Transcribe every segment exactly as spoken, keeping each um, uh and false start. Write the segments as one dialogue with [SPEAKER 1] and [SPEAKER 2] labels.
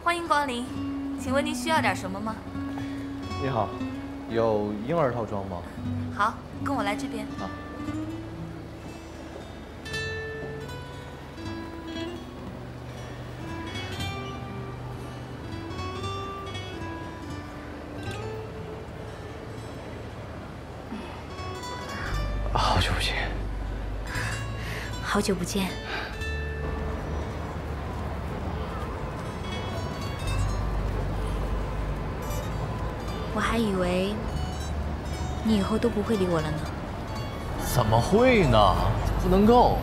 [SPEAKER 1] 欢迎光临，请问您需要点什么吗？
[SPEAKER 2] 你好，有婴儿套装吗？
[SPEAKER 1] 好，跟我来这边。
[SPEAKER 2] 啊。好久不见。
[SPEAKER 1] 好久不见。 我还以为你以后都不会理我了呢。
[SPEAKER 2] 怎么会呢？不能够。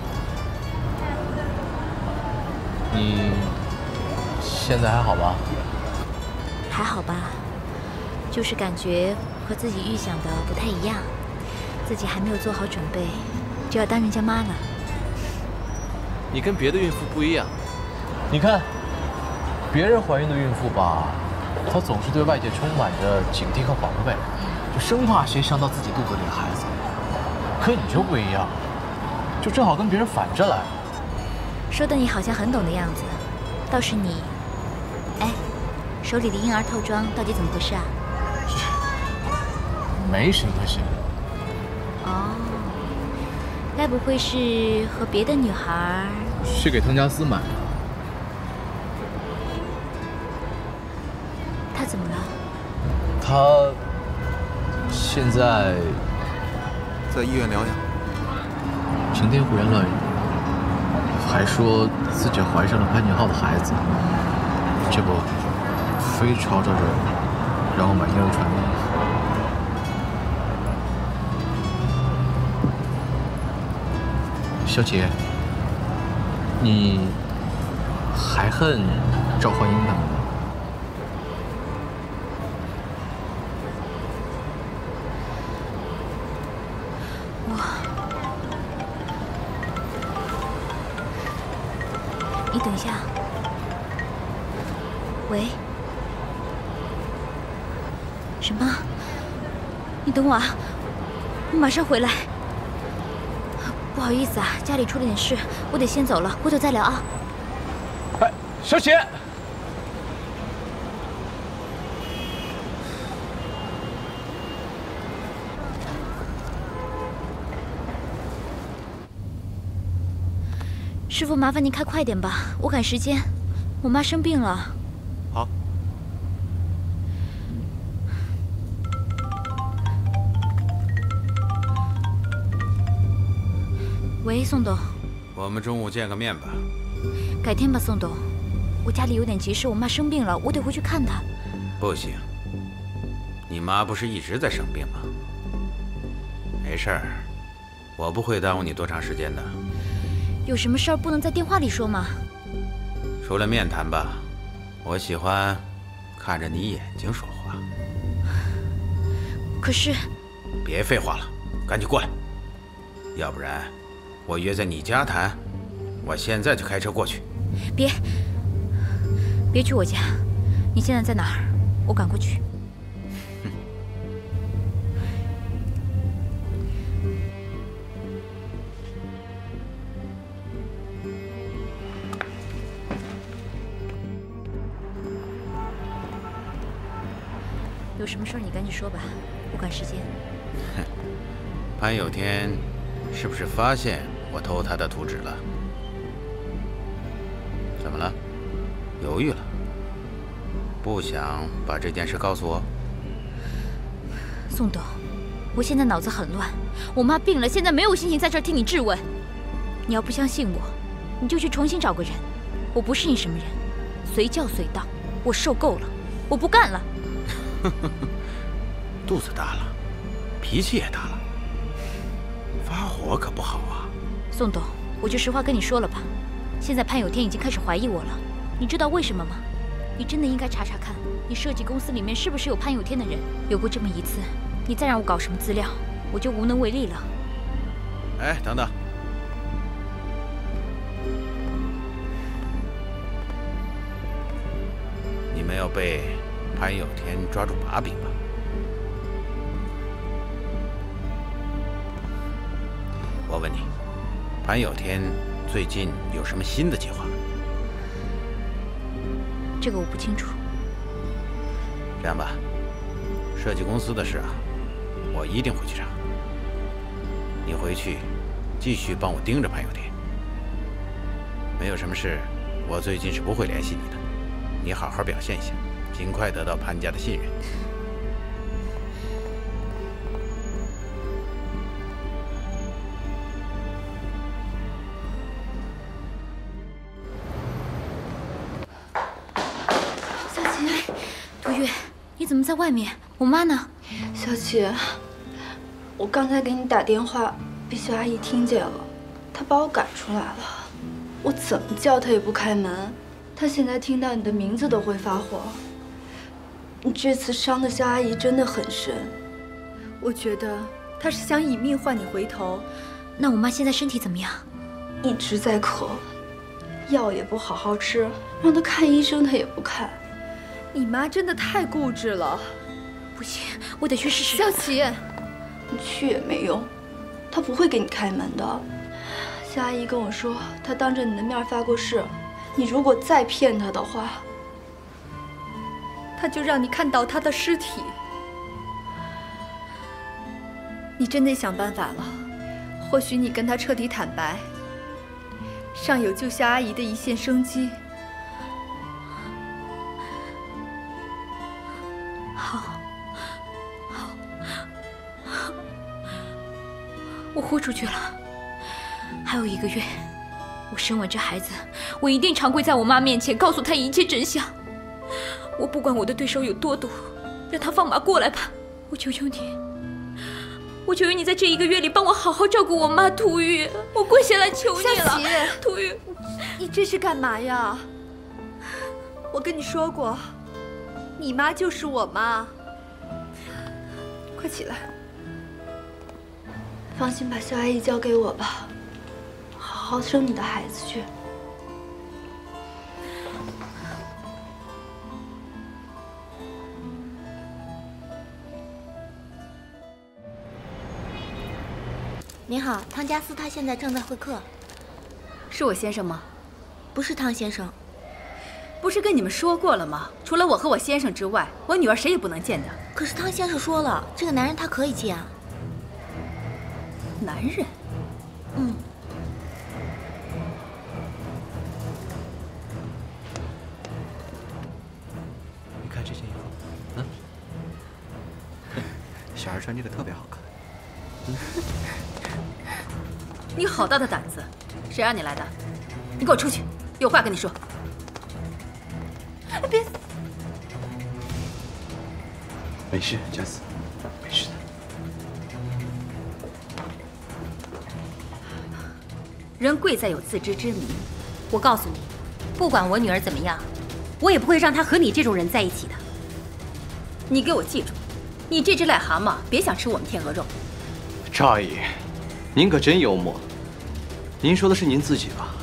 [SPEAKER 2] 你现在还好吧？
[SPEAKER 1] 还好吧，就是感觉和自己预想的不太一样，自己还没有做好准备，就要当人家妈了。
[SPEAKER 3] 你跟别的孕妇不一样，
[SPEAKER 2] 你看，别人怀孕的孕妇吧。 她总是对外界充满着警惕和防备，就生怕谁伤到自己肚子里的孩子。可你就不一样，就正好跟别人反着来。
[SPEAKER 1] 说的你好像很懂的样子，倒是你，哎，手里的婴儿套装到底怎么回事啊？
[SPEAKER 2] 没什么事。
[SPEAKER 1] 哦，该不会是和别的女孩？
[SPEAKER 2] 是给汤加斯买的。
[SPEAKER 1] 他怎么了？
[SPEAKER 2] 他现在
[SPEAKER 4] 在医院疗养，
[SPEAKER 2] 成天胡言乱语，还说自己怀上了潘景浩的孩子，这不，非吵吵着让我买婴儿穿衣。小姐，你还恨赵焕英他们吗？
[SPEAKER 1] 你等一下，喂，什么？你等我啊，我马上回来。不好意思啊，家里出了点事，我得先走了，回头再聊啊。
[SPEAKER 2] 哎，小姐。
[SPEAKER 1] 师傅，麻烦您开快点吧，我赶时间。我妈生病了。
[SPEAKER 4] 好。
[SPEAKER 1] 喂，宋董。
[SPEAKER 5] 我们中午见个面吧。
[SPEAKER 1] 改天吧，宋董。我家里有点急事，我妈生病了，我得回去看她。
[SPEAKER 5] 不行，你妈不是一直在生病吗？没事儿，我不会耽误你多长时间的。
[SPEAKER 1] 有什么事儿不能在电话里说吗？
[SPEAKER 5] 除了面谈吧，我喜欢看着你眼睛说话。
[SPEAKER 1] 可是，
[SPEAKER 5] 别废话了，赶紧过来，要不然我约在你家谈。我现在就开车过去。
[SPEAKER 1] 别，别去我家，你现在在哪儿？我赶过去。 有什么事儿你赶紧说吧，我赶时间。
[SPEAKER 5] 哼，潘有天是不是发现我偷他的图纸了？怎么了？犹豫了？不想把这件事告诉我？
[SPEAKER 1] 宋董，我现在脑子很乱，我妈病了，现在没有心情在这儿听你质问。你要不相信我，你就去重新找个人。我不是你什么人，随叫随到。我受够了，我不干了。
[SPEAKER 5] 肚子大了，脾气也大了，发火可不好啊。
[SPEAKER 1] 宋董，我就实话跟你说了吧，现在潘有天已经开始怀疑我了，你知道为什么吗？你真的应该查查看，你设计公司里面是不是有潘有天的人？有过这么一次，你再让我搞什么资料，我就无能为力了。
[SPEAKER 5] 哎，等等，你没有被 潘有天抓住把柄吧？我问你，潘有天最近有什么新的计划？
[SPEAKER 1] 这个我不清楚。
[SPEAKER 5] 这样吧，设计公司的事啊，我一定会去查。你回去继续帮我盯着潘有天。没有什么事，我最近是不会联系你的。你好好表现一下，尽快得到潘家的信任。
[SPEAKER 1] 小琪，杜月，你怎么在外面？我妈呢？
[SPEAKER 6] 小琪，我刚才给你打电话，被肖阿姨听见了，她把我赶出来了。我怎么叫她也不开门，她现在听到你的名字都会发火。你这次伤的肖阿姨真的很深，我觉得她是想以命换你回头。
[SPEAKER 1] 那我妈现在身体怎么样？
[SPEAKER 6] 一直在咳，药也不好好吃，让她看医生她也不看。你妈真的太固执了。
[SPEAKER 1] 不行，我得去试试。
[SPEAKER 6] 小琪，你去也没用，她不会给你开门的。夏阿姨跟我说，她当着你的面发过誓，你如果再骗她的话，她就让你看到她的尸体。你真得想办法了，或许你跟她彻底坦白，尚有救夏阿姨的一线生机。
[SPEAKER 1] 好，好，好，我豁出去了。还有一个月，我生完这孩子，我一定长跪在我妈面前，告诉她一切真相。我不管我的对手有多毒，让他放马过来吧！我求求你，我求求你，在这一个月里帮我好好照顾我妈涂玉，我跪下来求你了，涂玉。
[SPEAKER 6] 你这是干嘛呀？我跟你说过，你妈就是我妈。快起来，放心把肖阿姨交给我吧。好好生你的孩子去。
[SPEAKER 7] 您好，汤加斯他现在正在会客。
[SPEAKER 8] 是我先生吗？
[SPEAKER 7] 不是汤先生。
[SPEAKER 8] 不是跟你们说过了吗？除了我和我先生之外，我女儿谁也不能见的。
[SPEAKER 7] 可是汤先生说了，这个男人他可以见啊。
[SPEAKER 8] 男人？
[SPEAKER 7] 嗯。
[SPEAKER 4] 你看这件衣服，嗯，小孩穿这个特别好看。嗯。
[SPEAKER 8] 你好大的胆子！谁让你来的？你给我出去！有话跟你说。别！
[SPEAKER 4] 没事，加斯，没事的。
[SPEAKER 8] 人贵在有自知之明。我告诉你，不管我女儿怎么样，我也不会让她和你这种人在一起的。你给我记住，你这只癞蛤蟆，别想吃我们天鹅肉。
[SPEAKER 2] 赵阿姨，您可真幽默。您说的是您自己吧？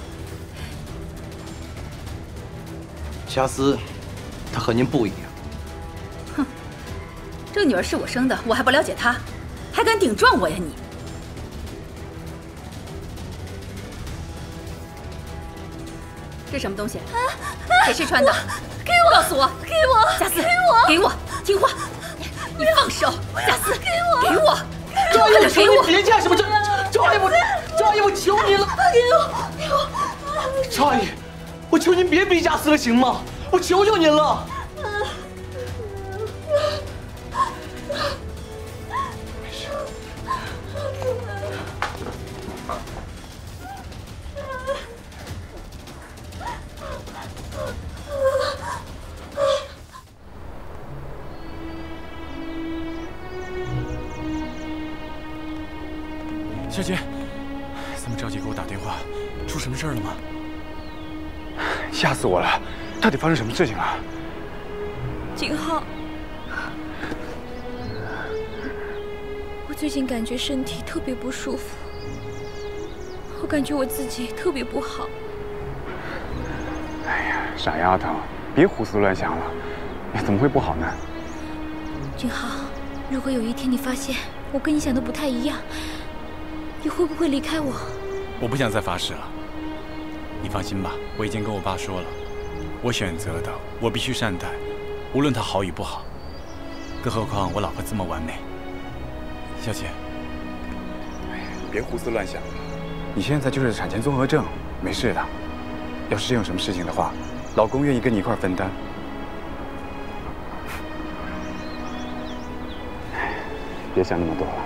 [SPEAKER 2] 加斯，他和您不一样。
[SPEAKER 8] 哼，这女儿是我生的，我还不了解她，还敢顶撞我呀你！这什么东西？给谁穿的？给我！告诉我！
[SPEAKER 7] 给我！
[SPEAKER 8] 加斯，
[SPEAKER 7] 给我！
[SPEAKER 8] 给我！听话！你放手！加斯，
[SPEAKER 7] 给我！
[SPEAKER 8] 给我！
[SPEAKER 2] 赵阿姨，我求你别干什么！这赵阿姨，我赵阿姨，我求您了！
[SPEAKER 7] 给我！给我！
[SPEAKER 2] 赵阿姨，我求您别逼加斯了，行吗？我求求您了！没事。
[SPEAKER 9] 小姐，这么着急给我打电话，出什么事儿了吗？
[SPEAKER 10] 吓死我了！到底发生什么事情了？
[SPEAKER 1] 景浩，我最近感觉身体特别不舒服，我感觉我自己特别不好。
[SPEAKER 10] 哎呀，傻丫头，别胡思乱想了，哎，怎么会不好呢？
[SPEAKER 1] 景浩，如果有一天你发现我跟你想的不太一样，你会不会离开我？
[SPEAKER 9] 我不想再发誓了。你放心吧，我已经跟我爸说了， 我选择的，我必须善待，无论他好与不好。更何况我老婆这么完美。小姐，
[SPEAKER 10] 哎，你别胡思乱想了。你现在就是产前综合症，没事的。要是真有什么事情的话，老公愿意跟你一块分担。哎，别想那么多了。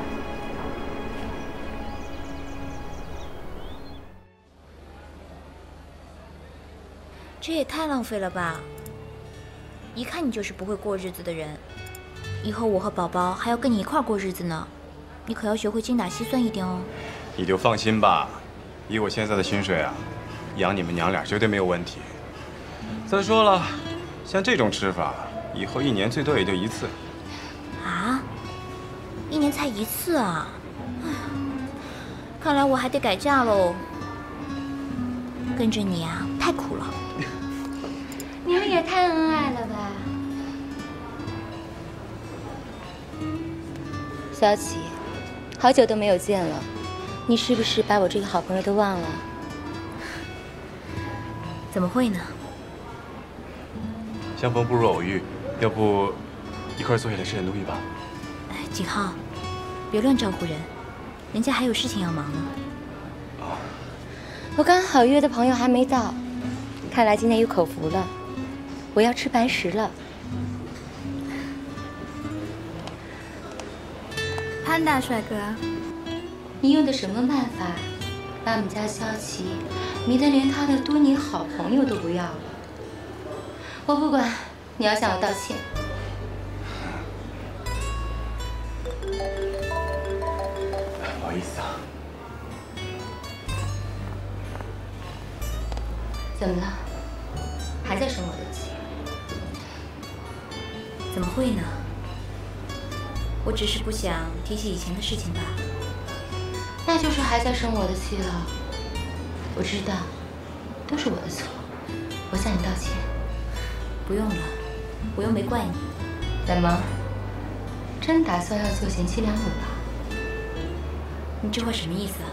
[SPEAKER 1] 这也太浪费了吧！一看你就是不会过日子的人。以后我和宝宝还要跟你一块过日子呢，你可要学会精打细算一点哦。
[SPEAKER 10] 你就放心吧，以我现在的薪水啊，养你们娘俩绝对没有问题。再说了，像这种吃法，以后一年最多也就一次。
[SPEAKER 1] 啊？一年才一次啊？唉，看来我还得改嫁喽。跟着你啊，太苦了。
[SPEAKER 7] 你们也太恩爱了吧！
[SPEAKER 8] 萧琪，好久都没有见了，你是不是把我这个好朋友都忘了？
[SPEAKER 1] 怎么会呢？
[SPEAKER 10] 相逢不如偶遇，要不一块坐下来吃点东西吧？
[SPEAKER 1] 哎，景浩，别乱招呼人，人家还有事情要忙呢。
[SPEAKER 10] 哦，
[SPEAKER 8] 我刚好约的朋友还没到，看来今天有口福了。 我要吃白食了，
[SPEAKER 6] 潘大帅哥，
[SPEAKER 8] 你用的什么办法，把我们家萧琪迷得连他的多年好朋友都不要了？我不管，你要向我道歉。
[SPEAKER 10] 不好意思啊。
[SPEAKER 8] 怎么了？还在生我的气？
[SPEAKER 1] 怎么会呢？我只是不想提起以前的事情吧。
[SPEAKER 8] 那就是还在生我的气了。我知道，都是我的错，我向你道歉。
[SPEAKER 1] 不用了，我又没怪你。
[SPEAKER 8] 怎么？真打算要做贤妻良母了？
[SPEAKER 1] 你这话什么意思啊？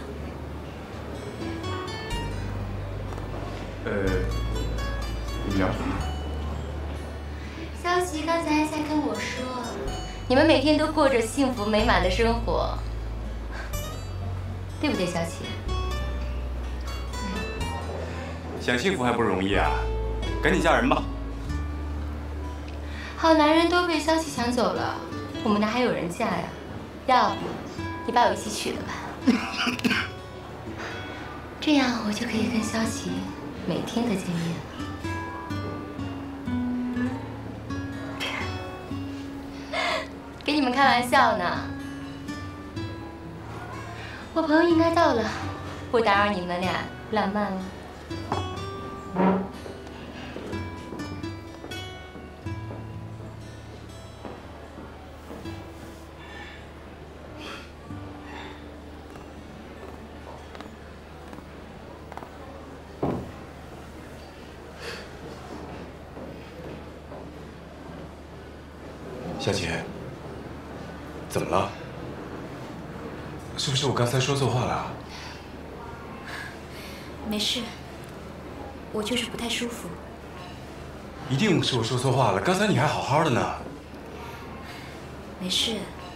[SPEAKER 10] 呃，你们聊什么？
[SPEAKER 8] 萧琪刚才在跟我说，你们每天都过着幸福美满的生活，对不对，萧琪？
[SPEAKER 10] 想幸福还不容易啊，赶紧嫁人吧。
[SPEAKER 8] 好男人都被萧琪抢走了，我们哪还有人嫁呀？要不你把我一起娶了吧？这样我就可以跟萧琪每天的见面了。 跟你们开玩笑呢，我朋友应该到了，不打扰你们俩浪漫了。
[SPEAKER 10] 小姐。 怎么了？是不是我刚才说错话了？
[SPEAKER 1] 没事，我就是不太舒服。
[SPEAKER 10] 一定是我说错话了，刚才你还好好的呢。
[SPEAKER 1] 没事。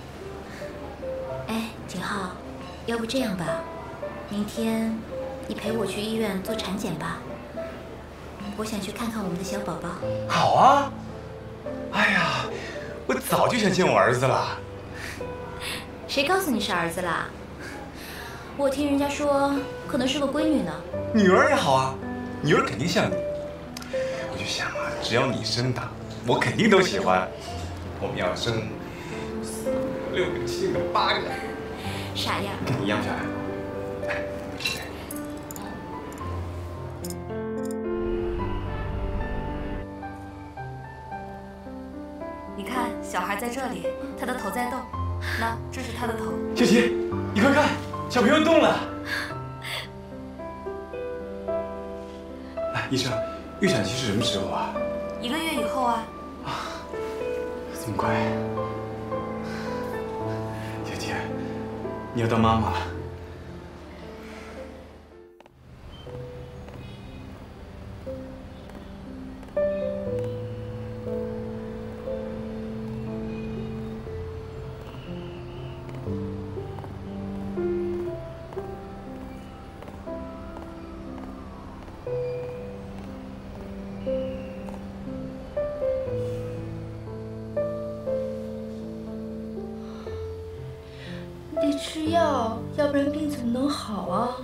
[SPEAKER 1] 哎，景浩，要不这样吧，明天你陪我去医院做产检吧。我想去看看我们的小宝宝。
[SPEAKER 10] 好啊！哎呀，我早就想见我儿子了。
[SPEAKER 1] 谁告诉你是儿子啦？我听人家说可能是个闺女呢。
[SPEAKER 10] 女儿也好啊，女儿肯定像你。我就想啊，只要你生的，我肯定都喜欢。我们要生四个、六个、七个、八个。
[SPEAKER 1] 傻样。
[SPEAKER 10] 跟你一样漂亮。
[SPEAKER 11] 你看，小孩在这里，他的头在动。 那这是他的头。
[SPEAKER 10] 小琪，你快看，小朋友动了。哎，医生，预产期是什么时候啊？
[SPEAKER 11] 一个月以后啊。
[SPEAKER 10] 啊，这么快？小琪，你要当妈妈了。
[SPEAKER 6] 得吃药，要不然病怎么能好啊？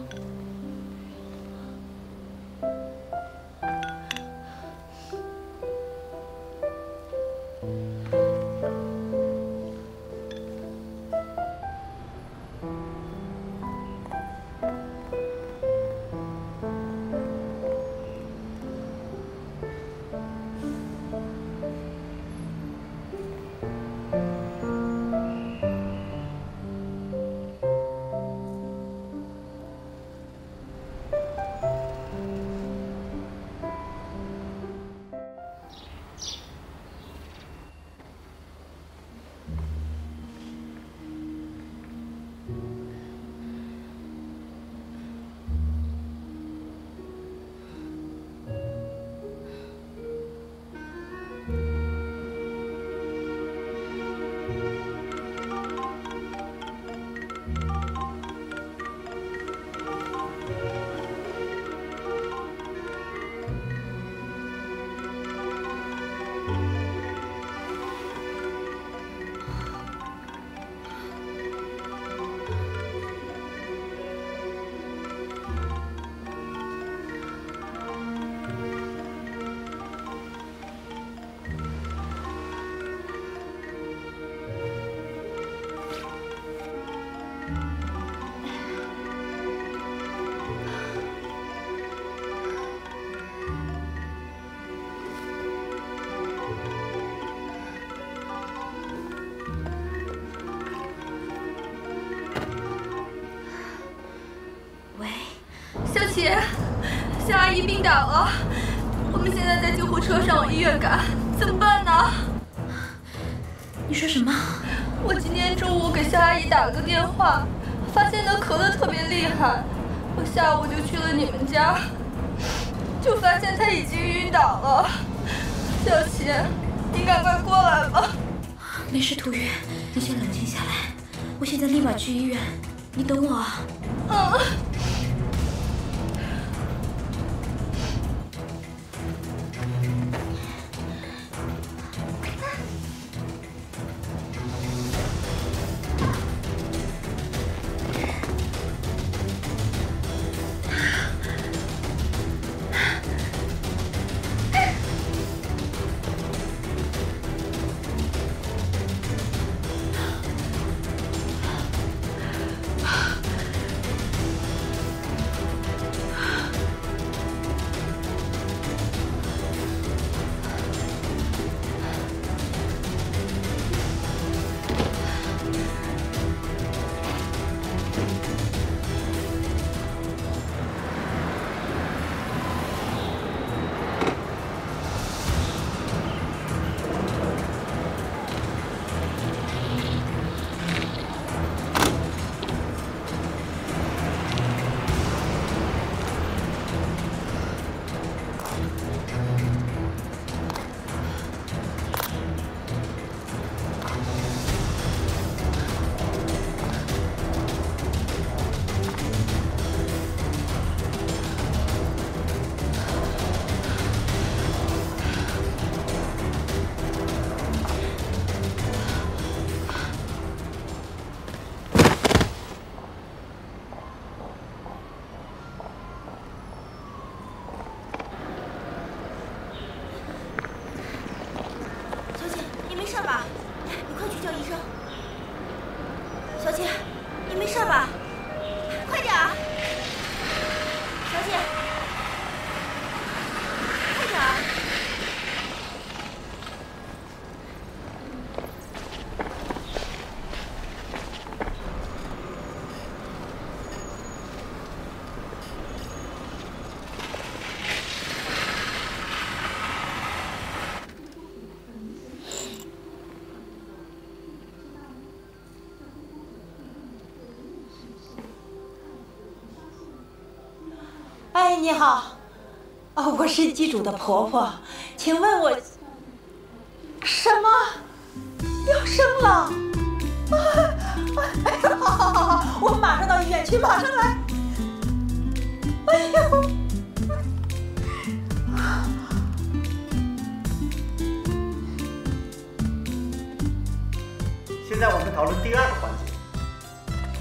[SPEAKER 12] 小琪，夏阿姨病倒了，我们现在在救护车上往医院赶，怎么办呢？
[SPEAKER 1] 你说什么？
[SPEAKER 12] 我今天中午给夏阿姨打了个电话，发现她咳得特别厉害，我下午就去了你们家，就发现她已经晕倒了。小琪，你赶快过来吧。
[SPEAKER 1] 没事，涂云，你先冷静下来，我现在立马去医院，你等我啊。
[SPEAKER 12] 嗯。
[SPEAKER 13] 哎，你好，哦，我是机主的婆婆，请问我什么要生了？哎呀，好好好好，我马上到医院去，马上来。哎呦！
[SPEAKER 14] 现在我们讨论第二个环节，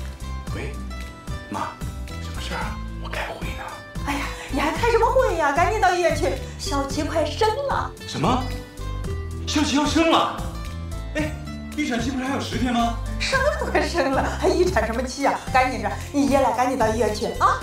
[SPEAKER 10] 喂，妈，什么事儿啊？我开会呢。
[SPEAKER 13] 哎呀，你还开什么会呀？赶紧到医院去，小琪快生了。
[SPEAKER 10] 什么？小琪要生了？哎，预产期不是还有十天吗？
[SPEAKER 13] 生了快生了，还预产什么期啊？赶紧着，你爷俩赶紧到医院去啊！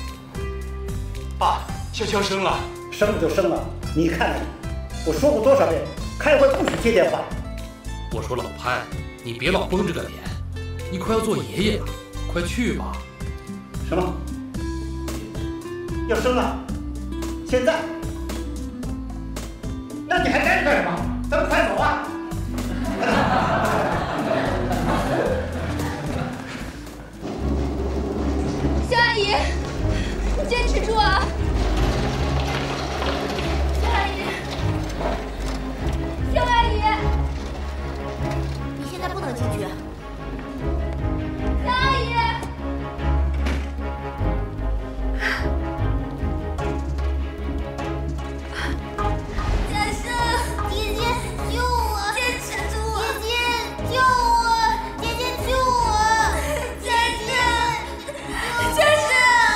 [SPEAKER 10] 爸，小琪要生了。
[SPEAKER 14] 生了就生了，你看看你，我说过多少遍，开会不许接电话。
[SPEAKER 15] 我说老潘，你别老绷着个脸，你快要做爷爷了，快去吧。
[SPEAKER 14] 什么？要生了？现在？那你还待着干什么？咱们快走啊！
[SPEAKER 12] 肖阿姨，坚持住啊！肖阿姨，肖阿姨，
[SPEAKER 7] 你现在不能进去。
[SPEAKER 12] 肖阿姨，
[SPEAKER 7] 嘉生，姐姐救我！坚持住！姐姐救我！姐姐救我！嘉生，嘉生，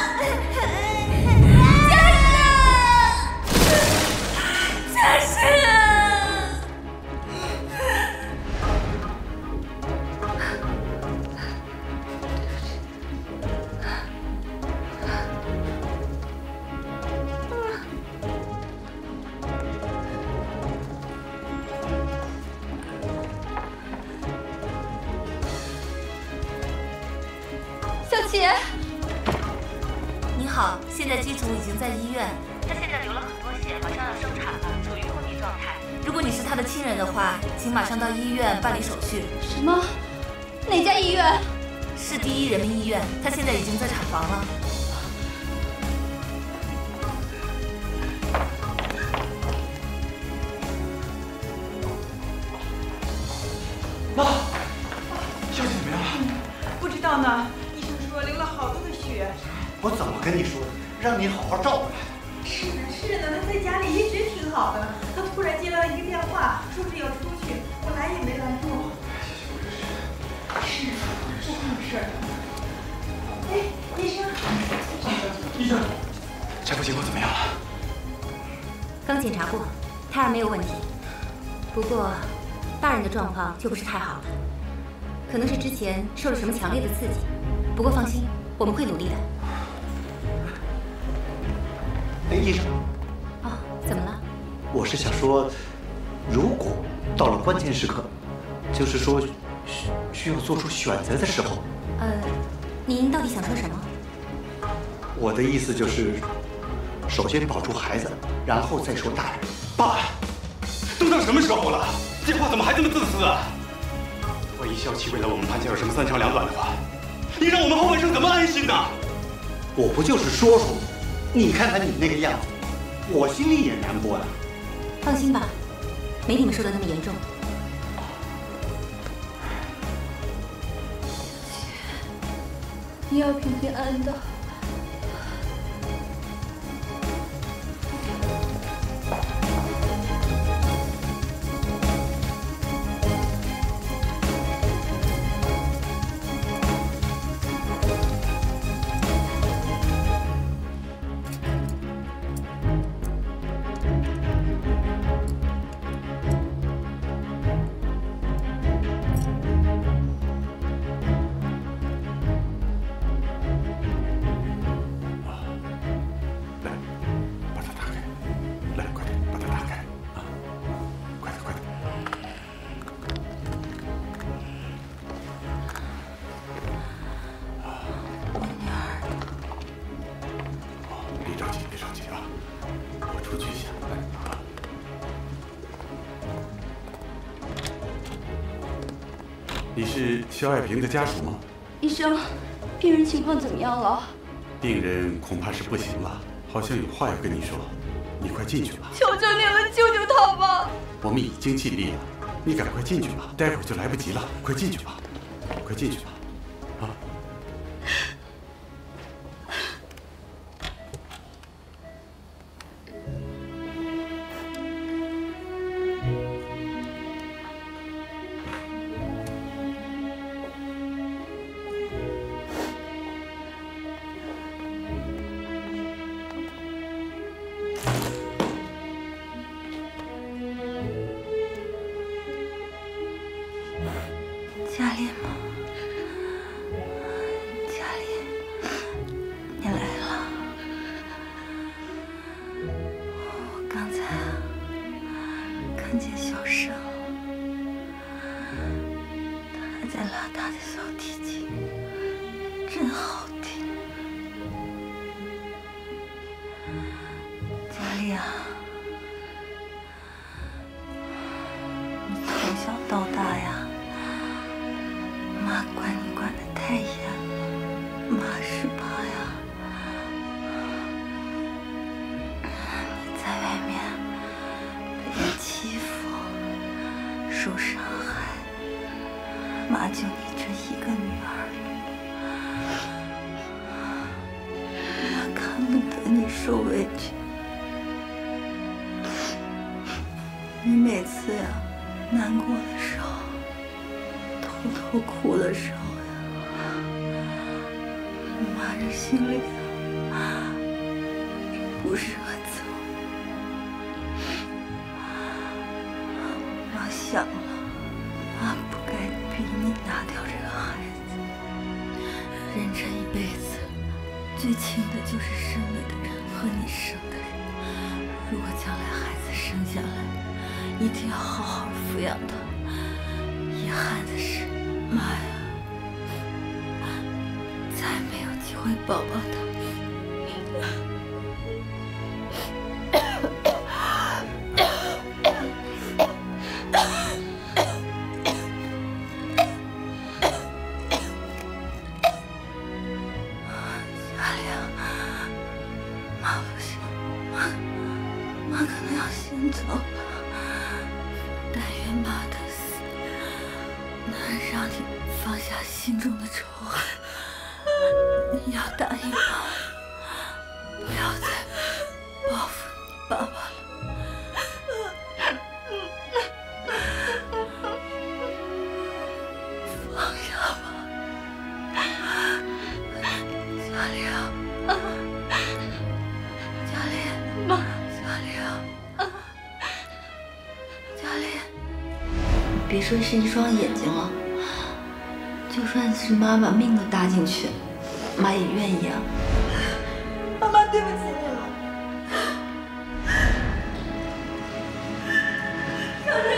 [SPEAKER 7] 嘉生，嘉生。
[SPEAKER 12] 小琪，
[SPEAKER 11] 你好，现在机主已经在医院，他现在流了很多血，马上要生产了，处于昏迷状态。如果你是他的亲人的话，请马上到医院办理手续。
[SPEAKER 12] 什么？哪家医院？
[SPEAKER 11] 是第一人民医院，他现在已经在产房了。
[SPEAKER 10] 妈，小琪怎么样了？
[SPEAKER 13] 不知道呢，医生说流了好多的血。
[SPEAKER 14] 我怎么跟你说的？让你好好照顾他。
[SPEAKER 13] 是呢是呢，他在家里一直挺好的，他突然接到一个电话，说是要出去，我拦也没拦住。是，这会有事儿。哎，医生。
[SPEAKER 10] 医生，产妇情况怎么样了？
[SPEAKER 8] 刚检查过，胎儿没有问题，不过大人的状况就不是太好了，可能是之前受了什么强烈的刺激。不过放心，我们会努力的。
[SPEAKER 14] 哎，医生。
[SPEAKER 8] 哦，怎么了？
[SPEAKER 14] 我是想说，如果到了关键时刻，就是说需需要做出选择的时候，
[SPEAKER 8] 呃，您到底想说什么？
[SPEAKER 14] 我的意思就是，首先保住孩子，然后再说大人。
[SPEAKER 10] 爸，都到什么时候了？这话怎么还这么自私啊？万一小琪为了我们潘家有什么三长两短的话，你让我们后半生怎么安心呢？
[SPEAKER 14] 我不就是说说，你看看你那个样子，我心里也难过呀。
[SPEAKER 8] 放心吧，没你们说的那么严重。
[SPEAKER 6] 你要平平安安的。
[SPEAKER 10] 你是肖爱萍的家属吗？
[SPEAKER 6] 医生，病人情况怎么样了？
[SPEAKER 10] 病人恐怕是不行了，好像有话要跟你说，你快进去吧。
[SPEAKER 12] 求求你了，救救他吧！
[SPEAKER 10] 我们已经尽力了，你赶快进去吧，待会儿就来不及了。快进去吧，快进去吧，啊！
[SPEAKER 12] 好听。佳丽啊，你从小到大呀，妈管你管得太严了，妈是怕呀，你在外面被人欺负、受伤害，妈就你这一个女儿，妈看不得你受委屈。你每次呀难过的时候，偷偷哭的时候呀，妈这心里啊不是很走。妈想了，妈不该逼你拿掉这个孩子。人这一辈子，最亲的就是生你的人和你生的人。如果将来孩子生下来，一定要好好抚养他。遗憾的是，妈呀，再没有机会抱抱他。佳玲，妈不行，妈妈可能要先走了。但愿妈的死能让你放下心中的仇恨。你要答应我，不要再报复你爸爸了。放下吧，佳玲，佳玲，妈，佳玲，佳玲。别说是一双眼睛了，就算是妈把命都搭进去，妈也愿意啊。妈妈，对不起你了。小热，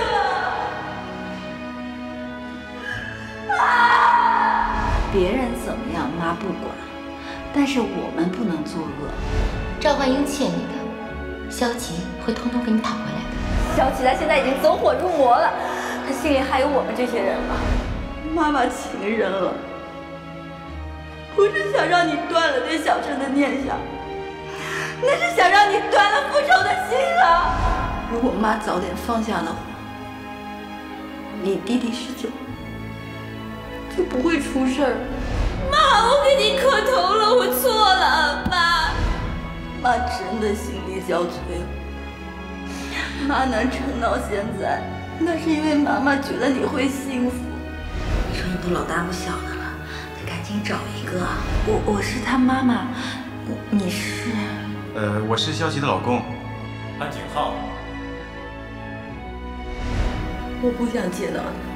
[SPEAKER 12] 别人怎么样，妈不管，但是我们不能作恶。
[SPEAKER 8] 赵焕英欠你的，萧琪会通通给你讨回来的。
[SPEAKER 12] 萧琪他现在已经走火入魔了。他心里还有我们这些人吗？妈妈情人了，不是想让你断了对小陈的念想，那是想让你断了复仇的心了。如果妈早点放下的话，你弟弟师姐就不会出事儿。妈，我给你磕头了，我错了，妈。妈真的心力交瘁了，妈能撑到现在。那是因为妈妈觉得你会幸福。你说你都老大不小的了，得赶紧找一个。我我是他妈妈，你是？
[SPEAKER 10] 呃，我是萧琪的老公，
[SPEAKER 9] 潘景浩。
[SPEAKER 12] 我不想见到你，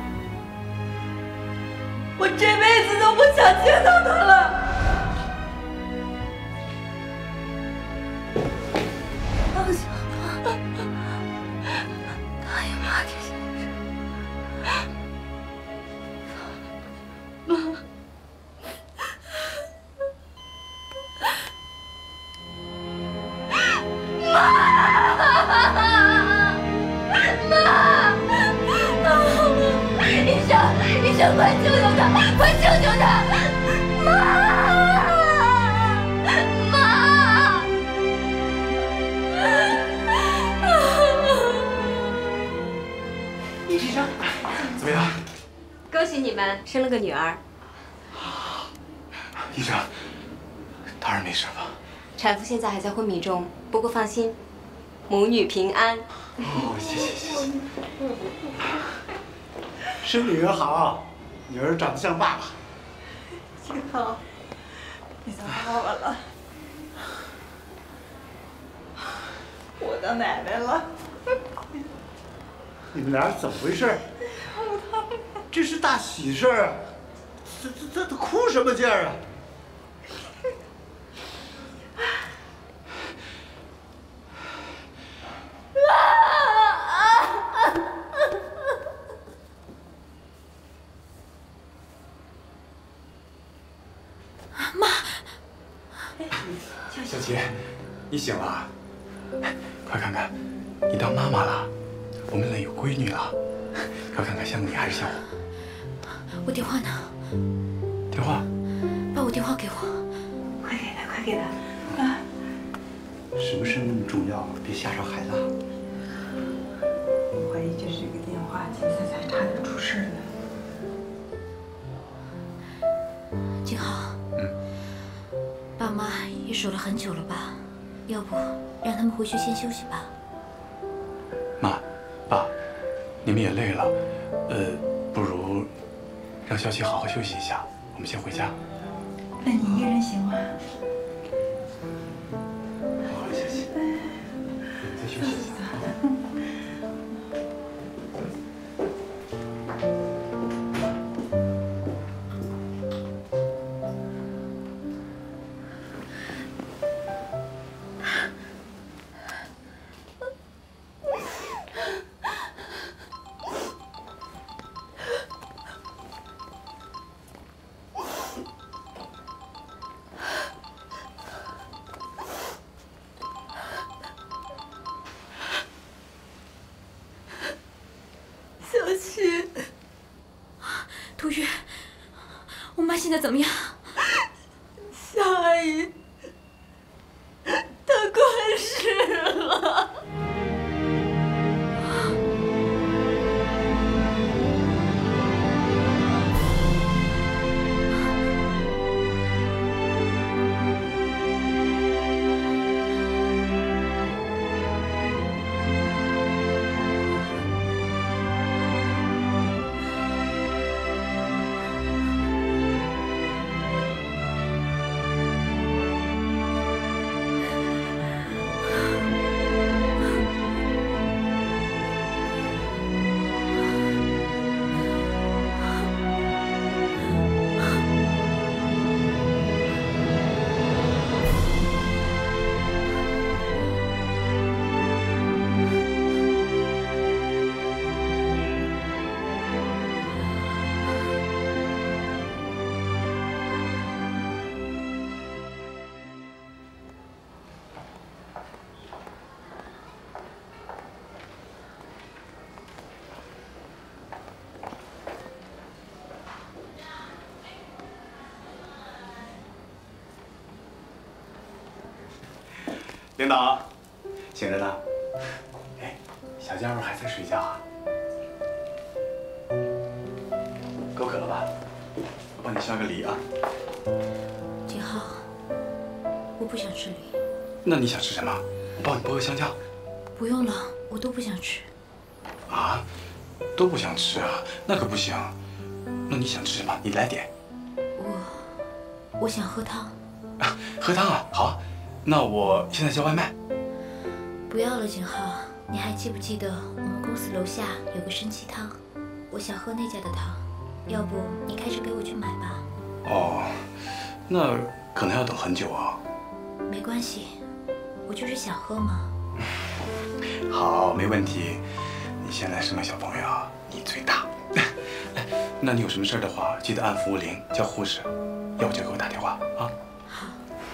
[SPEAKER 12] 我这辈子都不想见到他了。放下吧，答应妈这些。妈，妈，妈，医生，医生，快救救他，快救救他！妈，妈，
[SPEAKER 10] 医生，怎么样？
[SPEAKER 8] 恭喜你们生了个女儿。
[SPEAKER 10] 医生，当然没事吧？
[SPEAKER 8] 产妇现在还在昏迷中，不过放心，母女平安。
[SPEAKER 10] 哦，谢谢谢谢。
[SPEAKER 14] 生女儿好，女儿长得像爸爸。
[SPEAKER 12] 景浩，你当爸爸了，我当奶奶了。
[SPEAKER 14] 你们俩怎么回事？这是大喜事儿啊！这这这哭什么劲儿啊？
[SPEAKER 12] 妈，
[SPEAKER 10] 小琪，你醒了？快看看，你当妈妈了，我们有闺女了。快看看，像你还是像我？
[SPEAKER 1] 我电话呢？
[SPEAKER 10] 电话？
[SPEAKER 1] 把我电话给我。
[SPEAKER 13] 快给他，快给他！啊！
[SPEAKER 14] 什么事那么重要？别吓着孩子。
[SPEAKER 13] 我怀疑就是这个电话，今天才差点出事呢。
[SPEAKER 1] 景浩，
[SPEAKER 10] 嗯，
[SPEAKER 1] 爸妈也守了很久了吧？要不让他们回去先休息吧。
[SPEAKER 10] 妈，爸，你们也累了，呃，不如让小琪好好休息一下。我们先回家。
[SPEAKER 13] 那你一个人行吗？
[SPEAKER 10] 好了，小琪，再休息一下。
[SPEAKER 12] 小琪，
[SPEAKER 1] 涂月，我妈现在怎么样？
[SPEAKER 12] 夏阿姨，她快死了。领导，醒着呢。哎，小家伙还在睡觉啊？口渴了吧？我帮你削个梨啊。
[SPEAKER 1] 景浩，我不想吃梨。
[SPEAKER 10] 那你想吃什么？我帮你剥个香蕉。
[SPEAKER 1] 不用了，我都不想吃。
[SPEAKER 10] 啊？都不想吃啊？那可不行。那你想吃什么？你来点。
[SPEAKER 1] 我，我想喝汤。
[SPEAKER 10] 啊，喝汤啊？好。那我现在叫外卖。
[SPEAKER 1] 不要了，景浩，你还记不记得我们公司楼下有个参鸡汤？我想喝那家的汤，要不你开车给我去买吧。
[SPEAKER 10] 哦，那可能要等很久啊。
[SPEAKER 1] 没关系，我就是想喝嘛。
[SPEAKER 10] 好，没问题。你现在是个小朋友，你最大。那你有什么事的话，记得按服务铃叫护士，要不就给我打电话啊。
[SPEAKER 1] 好。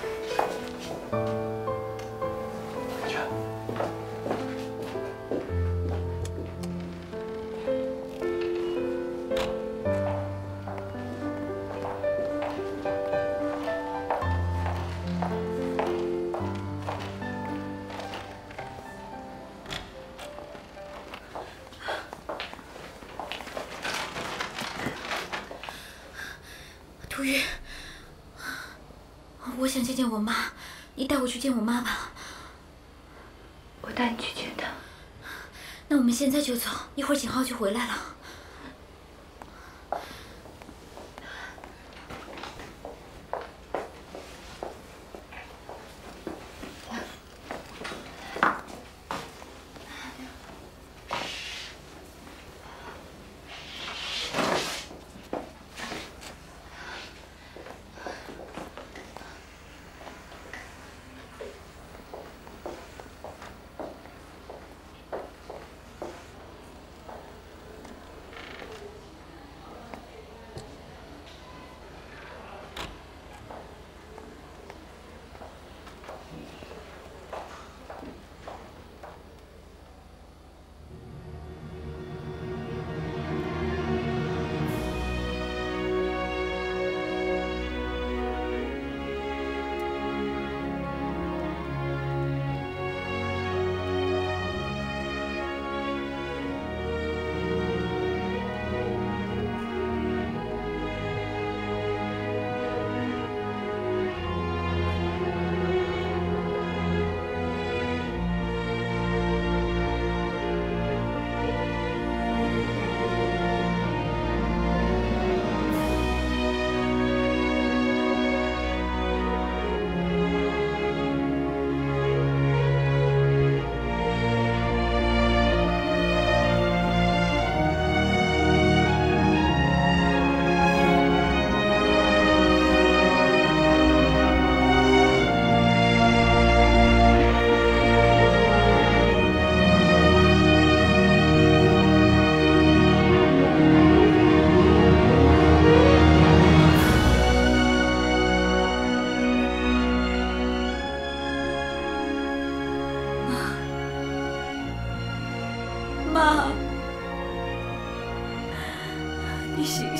[SPEAKER 1] 涂月，我想见见我妈，你带我去见我妈吧。
[SPEAKER 6] 我带你去见她。
[SPEAKER 1] 那我们现在就走，一会儿景浩就回来了。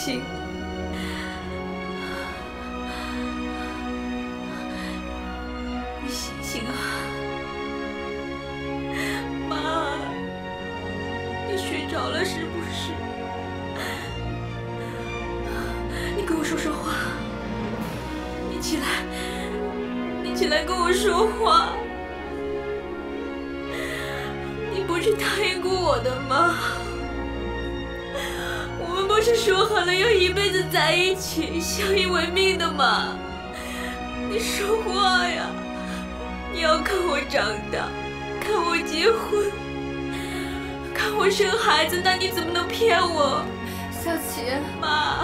[SPEAKER 12] 醒。你醒醒啊，妈，你睡着了是不是？你跟我说说话，你起来，你起来跟我说话。你不是答应过我的吗？我们不是说好了要一辈子在一起，相依为命的吗？你说话呀！你要看我长大，看我结婚，看我生孩子，那你怎么能骗我？
[SPEAKER 6] 小琪，
[SPEAKER 12] 妈，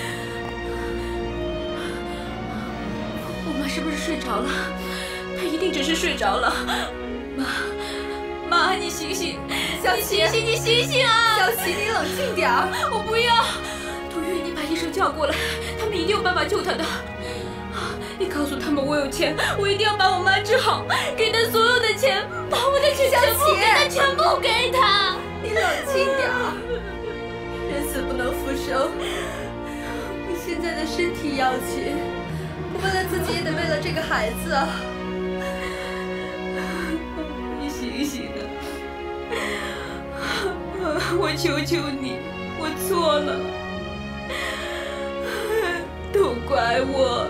[SPEAKER 12] 我妈是不是睡着了？她一定只是睡着了。妈，妈，你醒醒！
[SPEAKER 6] 小琪，
[SPEAKER 12] 你醒醒，你醒醒啊！
[SPEAKER 6] 小琪，你冷静点儿。
[SPEAKER 12] 我不要，杜月，你把医生叫过来，他们一定有办法救她的。你告诉他们我有钱，我一定要把我妈治好，给她所有的钱，把我的钱全部给她，全部给她。
[SPEAKER 6] 你冷静点儿，人死不能复生。你现在的身体要紧，为了自己也得为了这个孩子啊。
[SPEAKER 12] 你醒醒啊！我求求你，我错了，都怪我。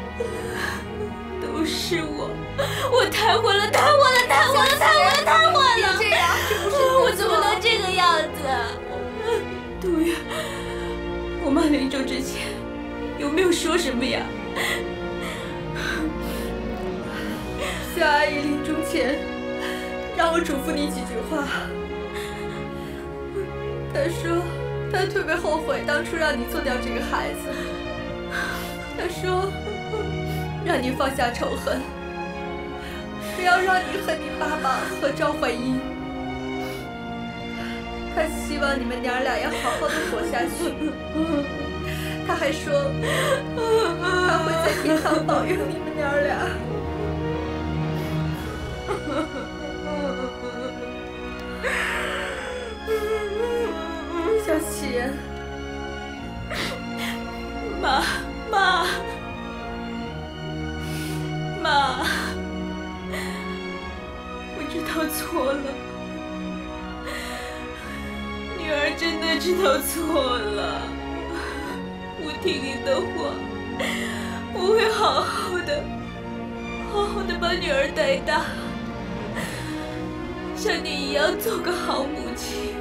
[SPEAKER 12] 都是我，我太混了，太混了，太混了，太混了，太混了！
[SPEAKER 6] 别这样，这不是
[SPEAKER 12] 我怎么能这个样子？杜月，我妈临终之前有没有说什么呀？
[SPEAKER 6] 夏阿姨临终前让我嘱咐你几句话。她说她特别后悔当初让你做掉这个孩子。她说。让你放下仇恨，不要让你和你爸爸和赵怀英。他希望你们娘俩要好好的活下去。他还说，他会在天堂保佑你们娘俩。小琪，
[SPEAKER 12] 妈妈。妈，我知道错了，女儿真的知道错了。我听你的话，我会好好的，好好的把女儿带大，像你一样做个好母亲。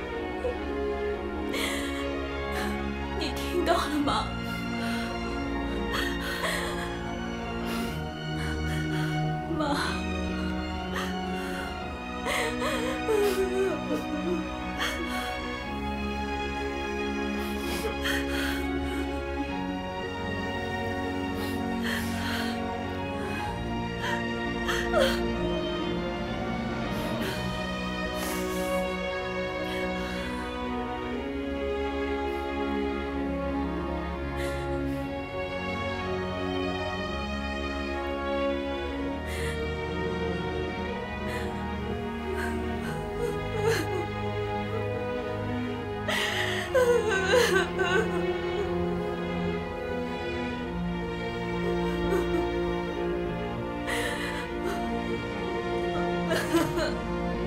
[SPEAKER 12] 你听到了吗？妈，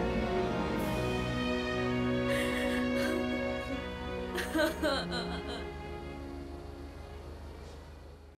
[SPEAKER 12] 哈哈。